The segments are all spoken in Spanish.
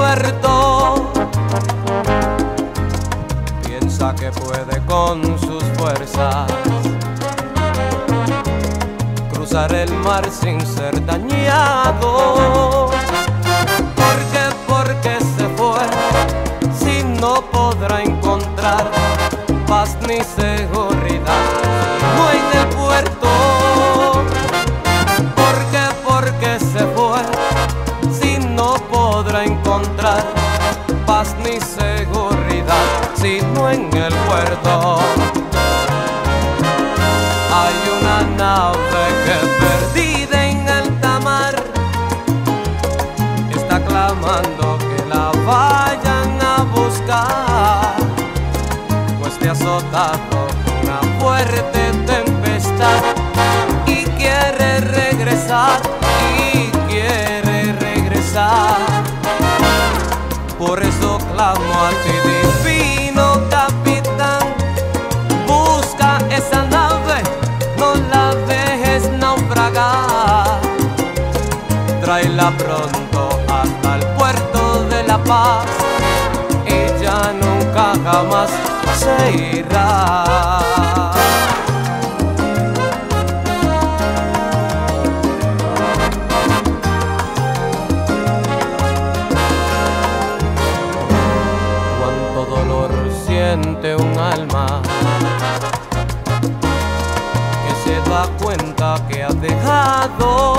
puerto. Piensa que puede con sus fuerzas cruzar el mar sin ser dañado. Porque se fue si no podrá encontrar paz ni seguridad no en el puerto. Porque se fue si no podrá encontrar paz ni seguridad sino en el puerto. Hay una nave que perdida en alta mar está clamando que la vayan a buscar, pues te ha azotado una fuerte tempestad y quiere regresar, por eso clamo a ti, divino capitán, busca esa nave, no la dejes naufragar, tráela pronto hasta el puerto de La Paz y ya nunca jamás se irá. Siente un alma que se da cuenta que ha dejado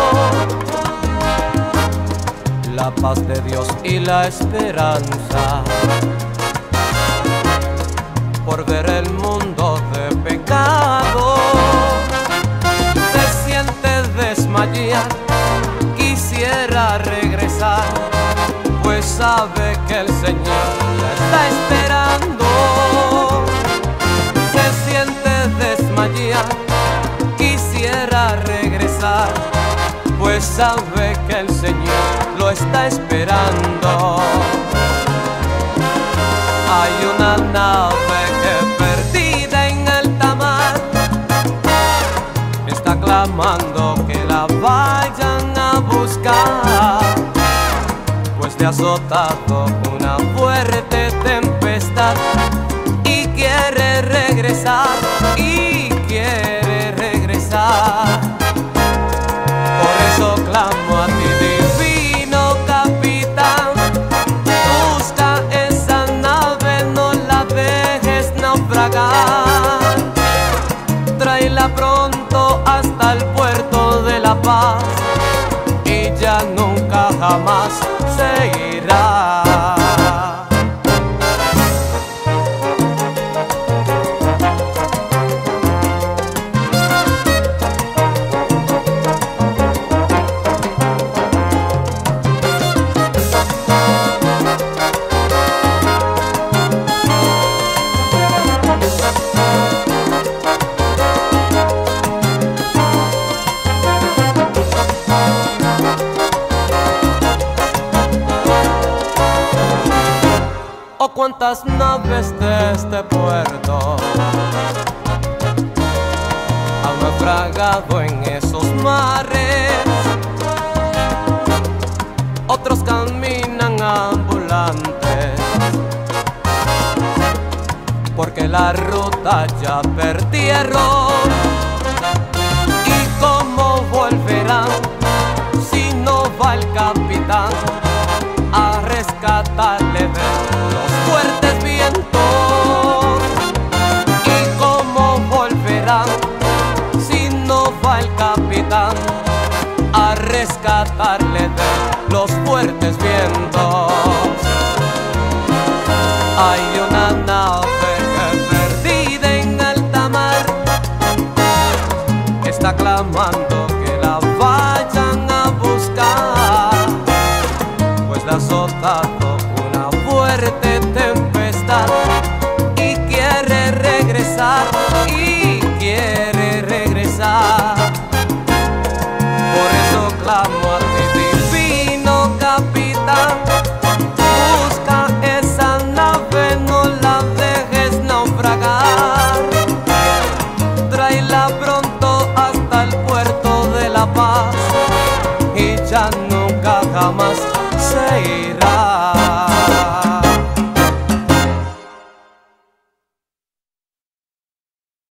la paz de Dios y la esperanza por ver el mundo de pecado. Se siente desmayar, quisiera regresar, pues sabe que el Señor la está esperando. Se siente desmayar, quisiera regresar, pues sabe que el Señor lo está esperando. Hay una nave que perdida en alta mar está clamando que la vayan a buscar, pues te ha azotado una fuerte tempestad y quiere regresar, Por eso clamo a ti, divino capitán, busca esa nave, no la dejes naufragar, tráela pronto hasta el puerto de La Paz y ya nunca jamás se irá. Oh, cuántas naves de este puerto han naufragado en esos mares, otros caminan ambulantes, porque la ruta ya perdieron. ¿Y cómo volverán si no va el capitán a rescatarle de los fuertes vientos? ¿Y cómo volverán si no va el capitán a rescatarle de los fuertes vientos? Hay una nave que perdida en alta mar está clamando que la vayan a buscar, pues la ha azotado una fuerte tempestad y quiere regresar, Por eso clamo a ti, divino capitán, busca esa nave, no la dejes naufragar, tráela pronto hasta el puerto de La Paz y ya nunca jamás se irá.